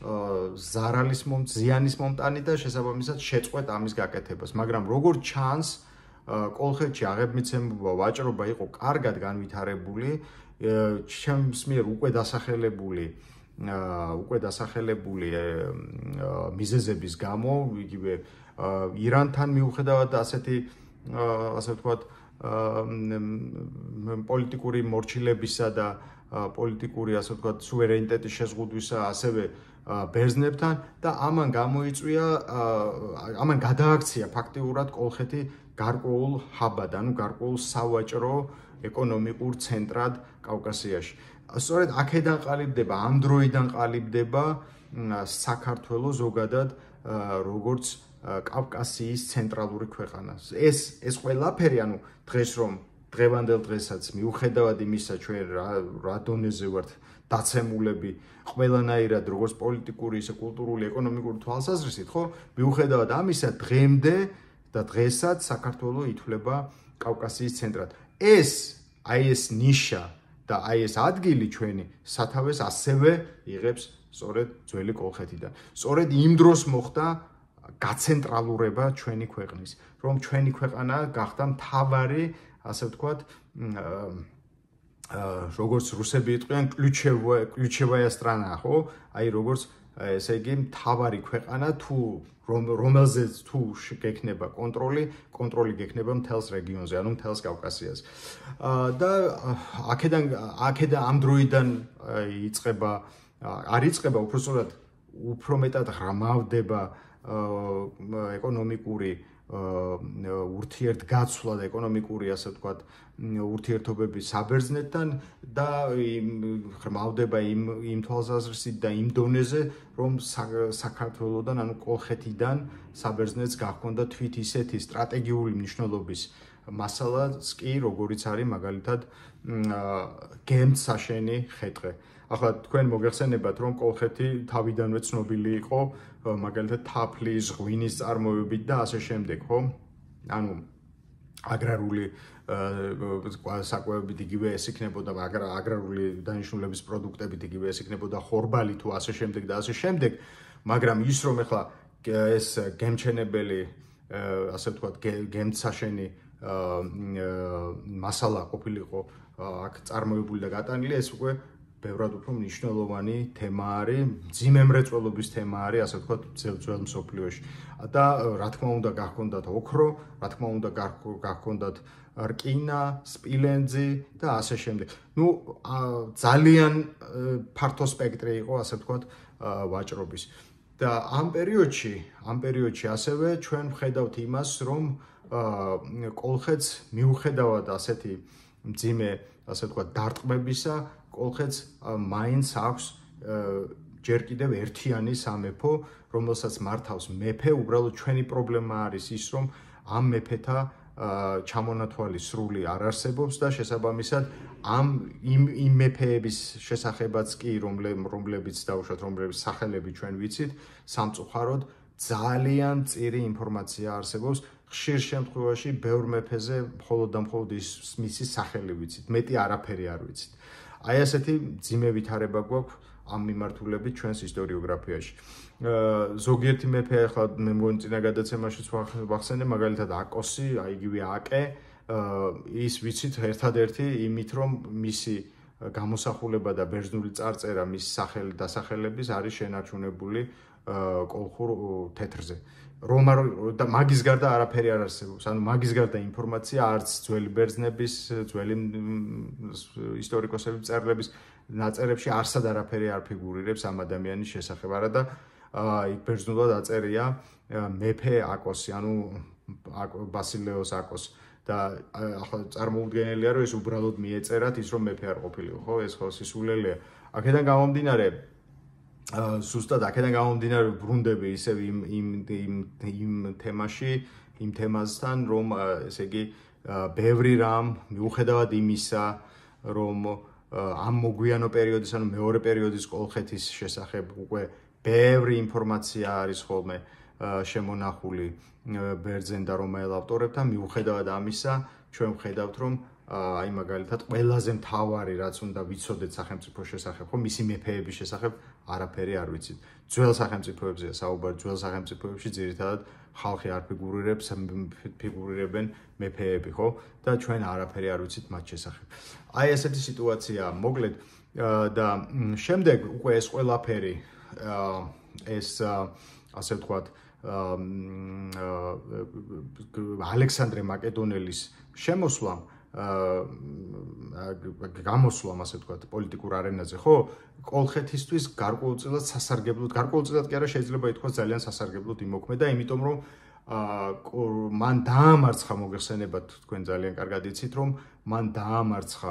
ზიანის მომტანი და შესაბამისად შეწყვეტ ამის გაკეთებას, მაგრამ როგორც ჩანს კოლხეთში აღებმიცემობა ვაჭრობა იყო კარგად განვითარებული, ჩემს მიერ უკვე დასახელებული მიზეზების გამო, იგივე ირანთან მიუხედავად ასეთი, ასე ვთქვათ, პოლიტიკური მორჩილებისა და პოლიტიკური, ასე ვთქვათ, სუვერენიტეტის შეზღუდვისა, ასევე ბერძნებთან და ამან გადააქცია ფაქტიურად კოლხეთი გარკვეულ ჰაბად, ანუ გარკვეულ სავაჭრო ეკონომიკურ ცენტრად კავკასიაში. სწორედ აქედან ყალიბდება, ამ დროიდან ყალიბდება საქართველო ზოგადად როგორც კავკასიის ცენტრალური ქვეყანა. ეს ყველაფერი, ანუ დღევანდელ დღესაც მიუხედავად იმისა, ჩვენ რა დონეზე ვართ დაცემულები ყველანაირად როგორც პოლიტიკური, ისე კულტურული, ეკონომიკური თვალსაზრისით, ხო? მიუხედავად ამისა, დღემდე და დღესაც საქართველო ითვლება კავკასიის ცენტრად. ეს ნიშა და ეს ადგილი ჩვენი სათავეს ასევე იღებს სწორედ ძველი კოლხეთიდან. სწორედ იმ დროს მოხდა გაცენტრალურება ჩვენი ქვეყნის, რომ ჩვენი ქვეყანა გახდა მთავარი, ასე ვთქვათ, როგორც რუსები იტყვიან, ключевая страна, ხო? აი როგორც ესე იგი მთავარი ქვეყანა თუ რომელზეც თუ გექნება კონტროლი გექნება მთელს რეგიონზე, ანუ მთელს კავკასიაზე. და აქედან ამ დროიდან არ იწყება უბრალოდ უფრო მეტად ღრმავდება ეკონომიკური ურთიერთგაცვლა და ეკონომიკური, ასე ვთქვათ, ურთიერთობები საბერძნეთთან და ღრმავდება იმ თვალსაზრისით და იმ დონეზე, რომ საქართველოდან, ანუ კოლხეთიდან საბერძნეთს გაჰქონდა თვით ისეთი სტრატეგიული მნიშვნელობის, მასალას კი როგორიც არის მაგალითად გემთსაშენი ხეტყე. ახლა თქვენ მოგეხსენებათ რომ კოლხეთი თავიდანვე ცნობილი იყო მაგალითად თაფლის, ღვინის წარმოებით და ასე შემდეგ, ხო? ანუ აგრარული საკვებებით იგივე ეს იქნებოდა აგრარული დანიშნულების პროდუქტებით იგივე ეს იქნებოდა ხორბალი თუ ასე შემდეგ და ასე შემდეგ, მაგრამ ის რომ ეხლა ეს გემჩენებელი ასე ვთქვათ გემთსაშენი მასალა ყოფილიყო აქ წარმოებული და გატანილი, ეს უკვე ბევრად უფრო მნიშვნელოვანი თემა არის, მძიმე მრეწველობის თემა არის, ასე ვთქვათ, ძველ მსოფლიოში. და რა თქმა უნდა, გახქონდათ ოქრო, რა თქმა უნდა, გახქონდათ რკინა, სპილენძი და ასე შემდეგ. ნუ ძალიან ფართო სპექტრი იყო, ასე ვთქვათ, ვაჭრობის. და ამ პერიოდში ასევე ჩვენ ვხედავთ იმას, რომ კოლხეთს მიუხედავად ასეთი მძიმე, ასე ვთქვათ, დარტყმებისა, კოლხეთს მაინც აქვს ჯერ კიდევ ერთიანი სამეფო, რომელსაც მართავს მეფე. უბრალოდ ჩვენი პრობლემა არის ის, რომ ამ მეფეთა ჩამონათვალი სრული არ არსებობს და შესაბამისად იმ მეფეების შესახებაც კი, რომლებიც დაუშვათ, რომლებიც სახელები ჩვენ ვიცით, სამწუხაროდ ძალიან მწირი ინფორმაცია არსებობს. ხშირ შემთხვევაში ბევრ მეფეზე მხოლოდ და მხოლოდ მისი სახელი ვიცით, მეტი არაფერი არ ვიცით. აი ასეთი მძიმე ვითარება გვაქვს ამ მიმართულებით ჩვენს ისტორიოგრაფიაში. ზოგიერთი მეფე ახლა მე მგონი წინა გადაცემაშიც ვახსენე, მაგალითად აკოსი, აი იგივე აკე, ის ვიცით ერთადერთი იმით, რომ მისი გამოსახულება და ბერძნული წარწერა მის დასახელების არის შენარჩუნებული კოლხურ თეთრზე. და მაგის გარდა არაფერი არ არსებობს. ანუ მაგის გარდა ინფორმაცია არც ძველი ბერძნების, ძველი ისტორიკოსების წერილების ნაწერებში არსად არაფერი არ ფიგურირებს ამ ადამიანის შესახებ. არა და იქ ბერძნულად აწერია მეფე აკოსი, ანუ ბასილეოს აკოსი. და ახლა წარმოუდგენელია, რომ ეს უბრალოდ მიეწერათ ის, რომ მეფე არ ყოფილიყო, ხო? ეს ხო სისულელეა. აქედან გამომდინარე ზუსტად აქედან გამომდინარე ბრუნდები ისევ იმ თემაში, იმ თემასთან, რომ ესე იგი ბევრი რამ მიუხედავად იმისა, რომ ამ მოგვიანო პერიოდის, ანუ მეორე პერიოდის კოლხეთის შესახებ უკვე ბევრი ინფორმაცია არის ხოლმე შემონახული ბერძენ და რომაელ ავტორებთან, მიუხედავად ამისა, ჩვენ ვხედავთ, რომ აი მაგალითად ყველაზე მთავარი რაც უნდა ვიცოდეთ სახელმწიფოს შესახებ, ხო, მისი მეფეების შესახებ არაფერი არ ვიცით. ძველ სახელმწიფოებზეა საუბარი, ძველ სახელმწიფოებში ძირითადად ხალხი არ ფიგურირებენ მეფეები, ხო? და ჩვენ არაფერი არ ვიცით მათ შესახებ. აი ესეთი სიტუაციაა, მოკლედ და შემდეგ უკვე ეს ყველაფერი ეს ასე ვთქვათ ალექსანდრე მაკედონელის შემოსვლამ გამოსვლამ, ასე ვთქვათ, პოლიტიკურ არენაზე, ხო? კოლხეთისთვის გარკვეულწილად სასარგებლოდ, გარკვეულწილად კი არა, შეიძლება ითქვას ძალიან სასარგებლოდ იმოქმედა, იმიტომ რომ მან დაამარცხა, მოგეხსენებათ, თქვენ ძალიან კარგად იცით, რომ მან დაამარცხა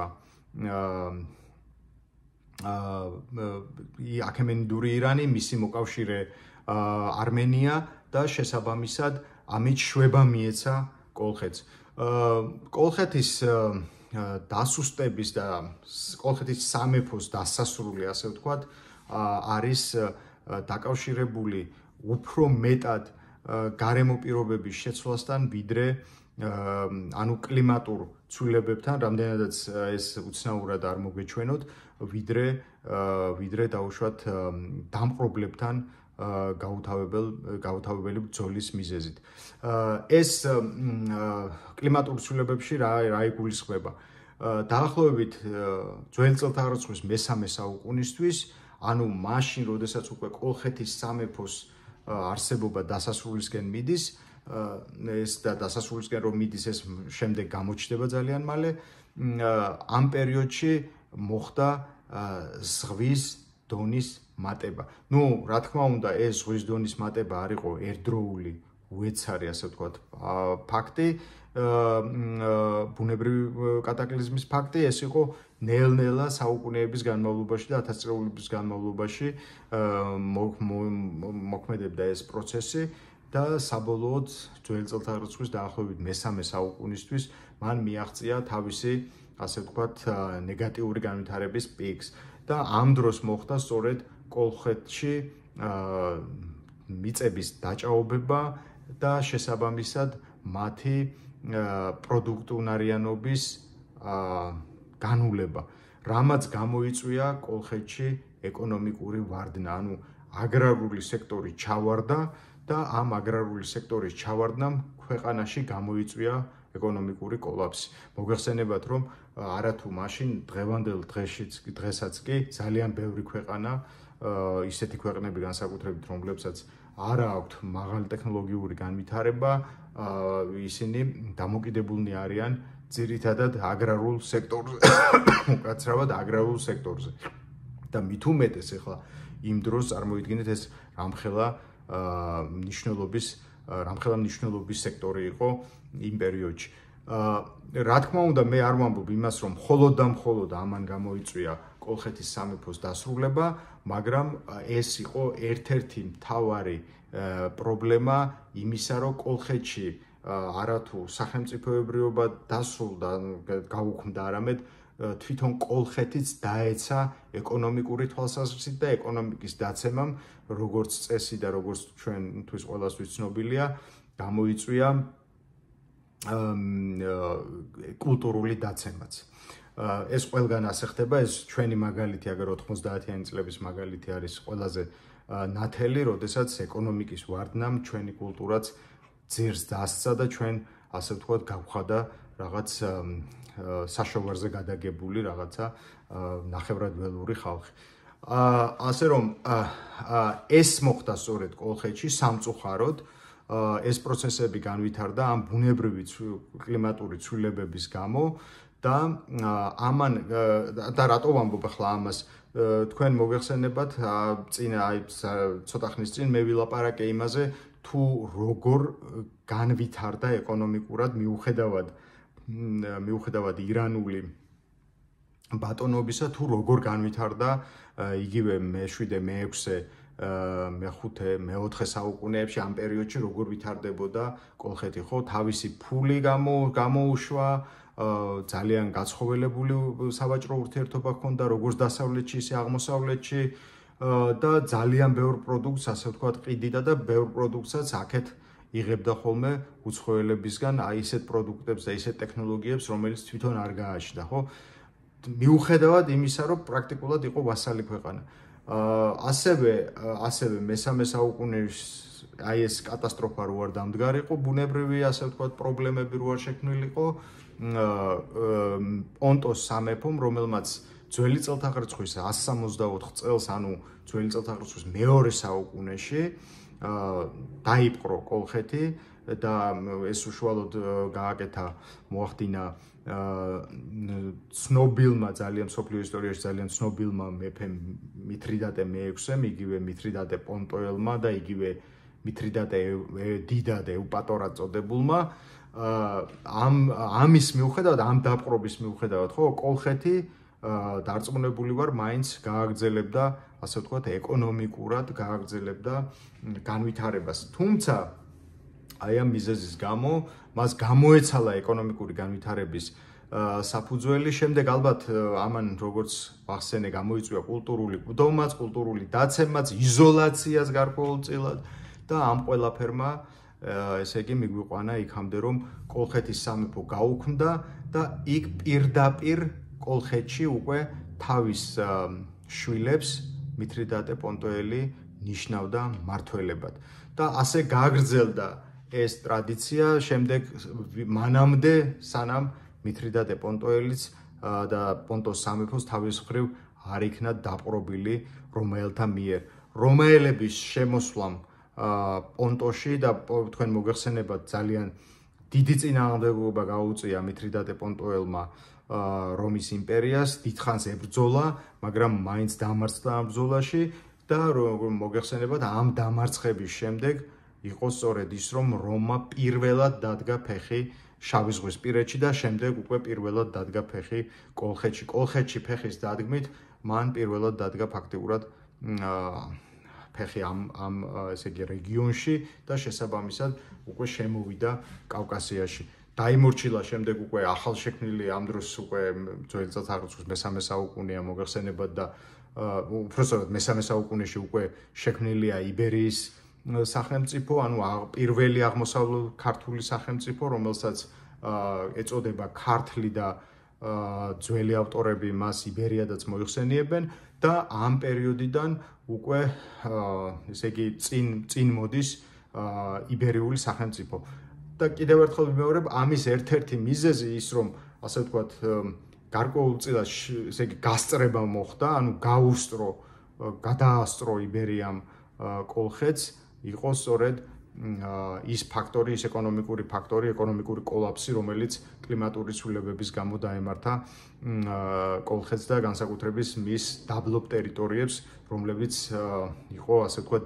აქემენიდური ირანი, მისი მოკავშირე არმენია და შესაბამისად ამით შვება მიეცა კოლხეთს. კოლხეთის დასუსტების და კოლხეთის სამეფოს დასასრული, ასე ვთქვათ, არის დაკავშირებული უფრო მეტად გარემო პირობების შეცვლასთან, ვიდრე ანუ კლიმატურ ცვლილებებთან, რამდენადაც ეს უცნაურად არ მოგეჩვენოთ, ვიდრე დაუშვათ დამპყრობლებთან გაუთავებელი ბრძოლის მიზეზით. ეს კლიმატურ ცვლილებებში რა იგულისხმება? დაახლოებით ძველი წელთაღრიცხვის მესამე საუკუნისთვის, ანუ მაშინ, როდესაც უკვე კოლხეთის სამეფოს არსებობა დასასრულისკენ მიდის, ეს და დასასრულისკენ რომ მიდის, ეს შემდეგ გამოჩნდება ძალიან მალე, ამ პერიოდში მოხდა ზღვის დონის მატება. ნუ, რა თქმა უნდა, ეს ზღვის დონის მატება არ იყო ერთდროული, უეცარი, ასე ვთქვათ, ფაქტი, ბუნებრივი კატაკლიზმის ფაქტი, ეს იყო ნელ-ნელა საუკუნეების განმავლობაში და ათასწლეულების განმავლობაში მოქმედებდა ეს პროცესი და საბოლოოდ ძველი წელთაღრიცხვის დაახლოებით მე-3 საუკუნისთვის მან მიაღწია თავისი, ასე ვთქვათ, ნეგატიური განვითარების პიკს და ამ დროს მოხდა სწორედ კოლხეთში მიწების დაჭაობება და შესაბამისად მათი პროდუქტუნარიანობის განულება, რამაც გამოიწვია კოლხეთში ეკონომიკური ვარდნა, ანუ აგრარული სექტორი ჩავარდა და ამ აგრარული სექტორის ჩავარდნამ ქვეყანაში გამოიწვია ეკონომიკური კოლაფსი. მოგეხსენებათ, რომ არათუ მაშინ დღევანდელ დღესაც კი ძალიან ბევრი ქვეყანა, ისეთი ქვეყნები განსაკუთრებით, რომლებსაც არ აქვთ მაღალი ტექნოლოგიური განვითარება, ისინი დამოკიდებულნი არიან ძირითადად აგრარულ სექტორზე, უკაცრავად აგრარულ სექტორზე. და მით უმეტეს ახლა იმ დროს წარმოიდგინეთ ეს რამხელა მნიშვნელობის სექტორი იყო იმ პერიოდში. რა თქმა უნდა, მე არ ვამბობ იმას, რომ მხოლოდ და მხოლოდ ამან გამოიწვია კოლხეთის სამეფოს დასრულება, მაგრამ ეს იყო ერთ-ერთი მთავარი პრობლემა იმისა, რომ კოლხეთში არათუ სახელმწიფოებრიობა დასრულდა, გაუქმდა, არამედ თვითონ კოლხეთიც დაეცა ეკონომიკური თვალსაზრისით და ეკონომიკის დაცემამ, როგორც წესი და როგორც ჩვენთვის ყველასთვის ცნობილია, გამოიწვია კულტურული დაცემაც. ეს ყველგან ასე ხდება, ეს ჩვენი მაგალითი, აგერ 90-იანი წლების მაგალითი არის ყველაზე ნათელი, როდესაც ეკონომიკის ვარდნამ ჩვენი კულტურაც ძირს დასცა და ჩვენ, ასე ვთქვათ, გავხადა რაღაც საშოვარზე გადაგებული რაღაცა ნახევრადველური ხალხი. ასე რომ ეს მოხდა სწორედ კოლხეთში სამწუხაროდ, ეს პროცესები განვითარდა ამ ბუნებრივი კლიმატური ცვლილებების გამო და ამან და რატო ვამბობ ახლა ამას, თქვენ მოგეხსენებათ, წინა ცოტა ხნის წინ მე ვილაპარაკე იმაზე, თუ როგორ განვითარდა ეკონომიკურად მიუხედავად ირანული ბატონობისა, თუ როგორ განვითარდა იგივე მე-7, მე-6, მე-5, მე-4 საუკუნეებში ამ პერიოდში როგორ ვითარდებოდა კოლხეთი, ხო, თავისი ფული გამოუშვა, ძალიან გაცხოველებული სავაჭრო ურთიერთობა ჰქონდა როგორც დასავლეთში, ისე აღმოსავლეთში და ძალიან ბევრ პროდუქტს, ასე ვთქვათ, ყიდიდა და ბევრ პროდუქტსაც აქეთ იღებდა ხოლმე უცხოელებისგან, აი ისეთ პროდუქტებს და ისეთ ტექნოლოგიებს, რომელიც თვითონ არ გააჩნდა, ხო? მიუხედავად იმისა, რომ პრაქტიკულად იყო ვასალი ქვეყანა. ასევე მე-3 საუკუნეში აი ეს კატასტროფა რო არ დამდგარიყო, ბუნებრივი, ასე ვთქვათ, პრობლემები რო არ შექმნილიყო, პონტოს სამეფომ, რომელმაც ძველი წელთაღრიცხვის 164 წელს, ანუ ძველი წელთაღრიცხვის მეორე საუკუნეში დაიპყრო კოლხეთი და ეს უშუალოდ გააკეთა, მოახდინა ცნობილმა, ძალიან მსოფლიო ისტორიაში ძალიან ცნობილმა მეფემ მითრიდატე მე-6-ემ, იგივე მითრიდატე პონტოელმა და იგივე მითრიდატე დიდად ეუპატორად წოდებულმა, ამის მიუხედავად, ამ დაპყრობის მიუხედავად, ხო, კოლხეთი დარწმუნებული ვარ, მაინც გააგრძელებდა, ასე ვთქვათ, ეკონომიკურად გააგრძელებდა განვითარებას. თუმცა აი ამ მიზეზის გამო მას გამოეცალა ეკონომიკური განვითარების საფუძველი, შემდეგ ალბათ ამან როგორც ვახსენე, გამოიწვია კულტურული კვდომაც, კულტურული დაცემაც, იზოლაციას გარკვეულწილად და ამ ყველაფერმა ესე იგი მიგვიყვანა იქამდე, რომ კოლხეთის სამეფო გაუქმდა და იქ პირდაპირ კოლხეთში უკვე თავის შვილებს მითრიდატე პონტოელი ნიშნავდა მმართველებად. და ასე გააგრძელდა ეს ტრადიცია შემდეგ მანამდე, სანამ მითრიდატე პონტოელიც და პონტოს სამეფოს თავის მხრივ არ იქნა დაპყრობილი რომაელთა მიერ. რომაელების შემოსვლამ პონტოში და თქვენ მოგეხსენებათ, ძალიან დიდი წინააღმდეგობა გაუწია მითრიდატე პონტოელმა რომის იმპერიას, დიდხანს ებრძოლა, მაგრამ მაინც დამარცხდა ამ ბრძოლაში და მოგეხსენებათ, ამ დამარცხების შემდეგ იყო სწორედ ის, რომ რომა პირველად დადგა ფეხი შავი ზღვის პირეთში და შემდეგ უკვე პირველად დადგა ფეხი კოლხეთში. კოლხეთში ფეხის დადგმით მან პირველად დადგა ფაქტიურად ფეხი ამ ესე იგი რეგიონში და შესაბამისად უკვე შემოვიდა კავკასიაში. დაიმორჩილა შემდეგ უკვე ახალშექმნილი ამ დროს უკვე ძველი წელთაღრიცხვის მე-3 საუკუნეა მოგეხსენებათ და უпростоრად მე-3 საუკუნეში უკვე შექმნილია იბერიის სახელმწიფო, ანუ პირველი აღმოსავლეთ ქართული სახელმწიფო, რომელსაც ეწოდება ქართლი და ძველი ავტორები მას იბერიადაც მოიხსენიებენ და ამ პერიოდიდან უკვე ესე იგი წინ მოდის იბერიული სახელმწიფო. და კიდევ ერთხელ ვიმეორებ, ამის ერთ-ერთი მიზეზი ის, რომ ასე ვთქვათ, გარკვეულწილად ესე იგი გასწრება მოხდა, ანუ გადაასწრო იბერიამ კოლხეთს, იყო სწორედ ის ფაქტორი, ის ეკონომიკური ფაქტორი, ეკონომიკური კოლაფსი, რომელიც კლიმატური ცვლილებების გამო დაემართა კოლხეთს და განსაკუთრებით მის დაბლობ ტერიტორიებს, რომლებიც იყო ასე ვთქვათ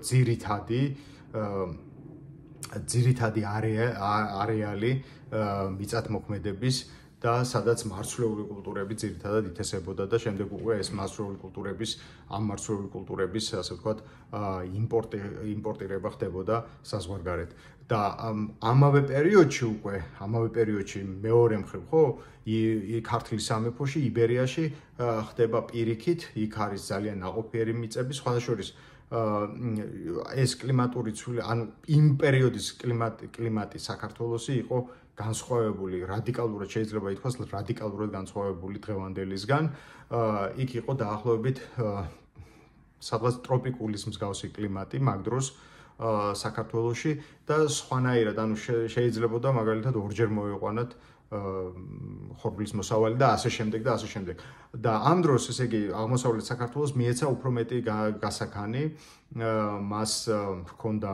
ძირითადი არეალი მიწათმოქმედების და სადაც მარცვლეული კულტურები ძირითადად ითესებოდა და შემდეგ უკვე ეს მარცვლეული კულტურების ასე ვთქვათ იმპორტირება ხდებოდა საზღვარგარეთ. და ამავე პერიოდში მეორე მხრივ ხო ქართლის სამეფოში იბერიაში ხდება პირიქით, იქ არის ძალიან ნაყოფიერი მიწები, სხვათა შორის ეს კლიმატური ანუ იმ პერიოდის კლიმატი საქართველოსი იყო განსხვავებული, რადიკალურად შეიძლება ითქვას, რადიკალურად განსხვავებული დღევანდელისგან. იქ იყო დაახლოებით სადღაც ტროპიკულის მსგავსი კლიმატი მაგ დროს საქართველოში და სხვანაირად, ანუ შეიძლებოდა მაგალითად ორჯერ მოიყვანათ ხორბლის მოსავალი და ასე შემდეგ და ასე შემდეგ. და ამ დროს, ესე იგი, აღმოსავლეთ საქართველოს მიეცა უფრო მეტი გასაქანი, მას ჰქონდა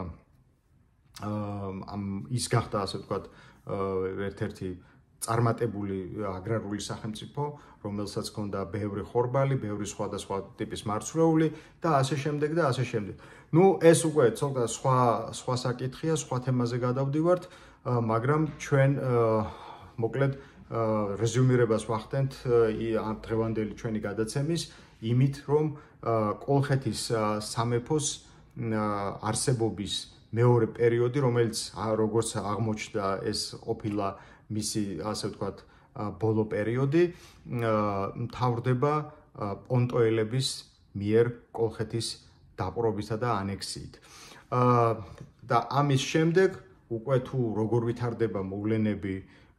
ის გახდა, ასე ვთქვათ, ერთ-ერთი წარმატებული აგრარული სახელმწიფო, რომელსაც ჰქონდა ბევრი ხორბალი, ბევრი სხვადასხვა ტიპის მარცვლეული და ასე შემდეგ და ასე შემდეგ. ნუ ეს უკვე ცოტა სხვა საკითხია, სხვა თემაზე გადავდივართ, მაგრამ ჩვენ მოკლედ რეზუმირებას ვახდენთ დღევანდელი ჩვენი გადაცემის იმით, რომ კოლხეთის სამეფოს არსებობის მეორე პერიოდი, რომელიც როგორც აღმოჩნდა, ეს ყოფილა მისი, ასე ვთქვათ, ბოლო პერიოდი, მთავრდება პონტოელების მიერ კოლხეთის დაპყრობითა და ანექსიით. და ამის შემდეგ უკვე თუ როგორ ვითარდება მოვლენები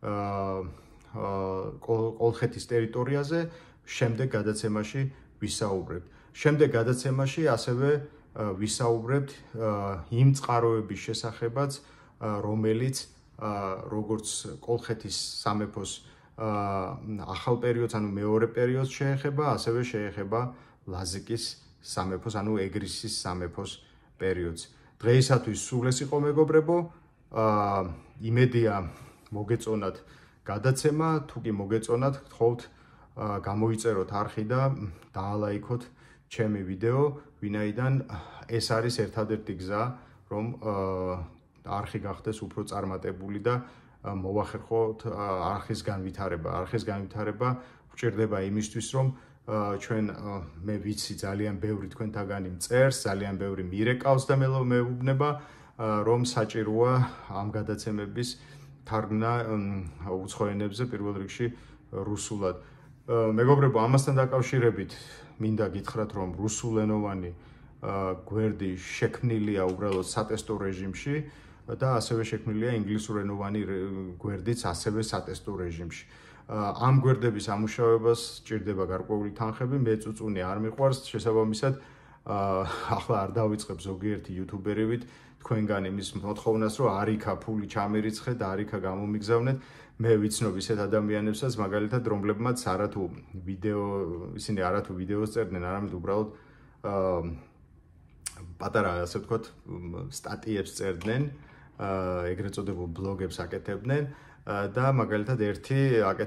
კოლხეთის ტერიტორიაზე, შემდეგ გადაცემაში ვისაუბრებთ. შემდეგ გადაცემაში ასევე ვისაუბრებთ იმ წყაროების შესახებაც, რომელიც როგორც კოლხეთის სამეფოს ახალ პერიოდს, ანუ მეორე პერიოდს შეეხება, ასევე შეეხება ლაზიკის სამეფოს, ანუ ეგრისის სამეფოს პერიოდს. დღეისათვის სულ ეს იყო, მეგობრებო, იმედია მოგეწონათ გადაცემა, თუ კი მოგეწონათ, გთხოვთ გამოიწეროთ არხი და დაალაიქოთ ჩემი ვიდეო, ვინაიდან ეს არის ერთადერთი გზა, რომ არხი გახდეს უფრო წარმატებული და მოვახერხოთ არხის განვითარება. არხის განვითარება გვჭირდება იმისთვის, რომ ჩვენ მე ვიცი ძალიან ბევრი თქვენთაგანი მწერს, ძალიან ბევრი მირეკავს და მეუბნება, რომ საჭიროა ამ გადაცემების თარგმნა უცხო ენებზე, პირველ რიგში რუსულად. მეგობრებო, ამასთან დაკავშირებით მინდა გითხრათ, რომ რუსულენოვანი გვერდი შექმნილია უბრალოდ სატესტო რეჟიმში და ასევე შექმნილია ინგლისურენოვანი გვერდიც ასევე სატესტო რეჟიმში. ამ გვერდების ამუშავებას სჭირდება გარკვეული თანხები, მე წუწუნი არ მიყვარს, შესაბამისად ახლა არ დავიწყებ ზოგიერთი იუთუბერივით თქვენგან იმის მოთხოვნას, რომ არიქა ფული ჩამერიცხეთ, არიქა გამომიგზავნეთ. მე ვიცნობ ისეთ ადამიანებსაც, მაგალითად, რომლებმაც არათუ ვიდეოს წერდნენ, არამედ უბრალოდ პატარა, ასე ვთქვათ, სტატიებს წერდნენ, ეგრეთ წოდებულ ბლოგებს აკეთებდნენ და მაგალითად ერთი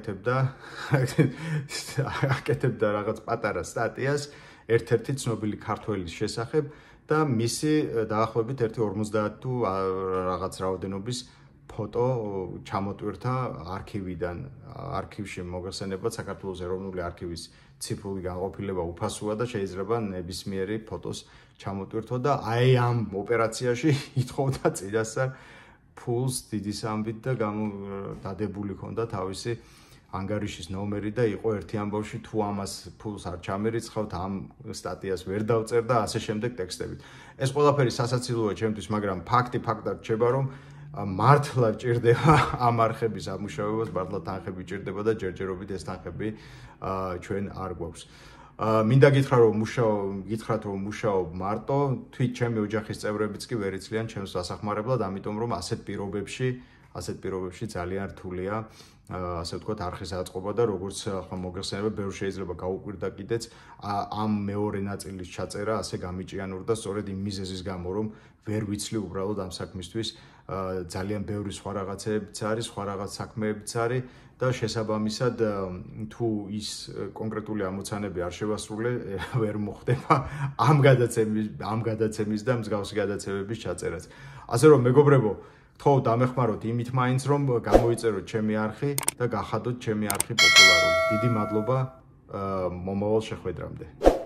აკეთებდა რაღაც პატარა სტატიას ერთ-ერთი ცნობილი ქართველის შესახებ და მისი დაახლოებით 50 თუ რაღაც რაოდენობის ფოტო ჩამოტვირთა არქივიდან. არქივში მოგხსენებათ საქართველოს ეროვნული არქივის ციფრული განყოფილება უფასოა და შეიძლება ნებისმიერი ფოტოს ჩამოტვირთო და აი ამ ოპერაციაში ითხოვდა წინასწარ ფულს დიდი სამბით და დადებული ქონდა თავისი ანგარიშის ნომერი და იყო ერთი ამბავში თუ ამას ფულს არ ჩამერიცხავთ ამ სტატიას ვერ დავწერ და ასე შემდეგ ტექსტებით. ეს ყველაფერი სასაცილოა ჩემთვის, მაგრამ ფაქტი ფაქტად რჩება რომ მართლა ჭირდება ამ არხების ამუშავებას, მართლა თანხები ჭირდება და ჯერჯერობით ეს თანხები ჩვენ არ გვაქვს. მინდა გითხრათ რომ მუშაობ მარტო, თვით ჩემი ოჯახის წევრებიც კი ვერ იცლიან ჩემს დასახმარებლად, ამიტომ რომ ასეთ პირობებში ძალიან რთულია ასე ვთქვათ არხის აწყობა და როგორც ახლა მოგეხსენება, ბევრ შეიძლება გაუკვირდა კიდეც ამ მეორე ნაწილის ჩაწერა ასე გამიჭიანურდა და სწორედ იმ მიზეზის გამო რომ ვერ ვიცლი უბრალოდ ამ საქმისთვის ძალიან ბევრი სხვა რაღაცებიც არის, სხვა რაღაც საქმეებიც არის და შესაბამისად თუ ის კონკრეტული ამოცანები არ შევასრულე, ვერ მოხდება ამ გადაცემის და მსგავსი გადაცემების ჩაწერაც. ასე რომ მეგობრებო, გთხოვთ დამეხმაროთ იმით მაინც რომ გამოიწეროთ ჩემი არხი და გახადოთ ჩემი არხი პოპულარული. დიდი მადლობა მომავალ შეხვედრამდე.